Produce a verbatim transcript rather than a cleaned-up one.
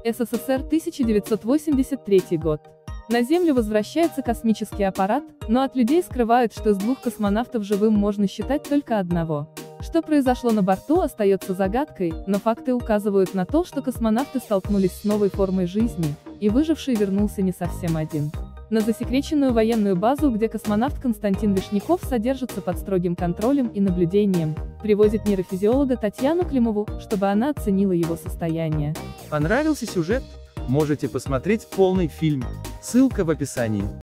СССР, тысяча девятьсот восемьдесят третий год. На Землю возвращается космический аппарат, но от людей скрывают, что из двух космонавтов живым можно считать только одного. Что произошло на борту, остается загадкой, но факты указывают на то, что космонавты столкнулись с новой формой жизни, и выживший вернулся не совсем один. На засекреченную военную базу, где космонавт Константин Вишняков содержится под строгим контролем и наблюдением, привозит нейрофизиолога Татьяну Климову, чтобы она оценила его состояние. Понравился сюжет? Можете посмотреть полный фильм, ссылка в описании.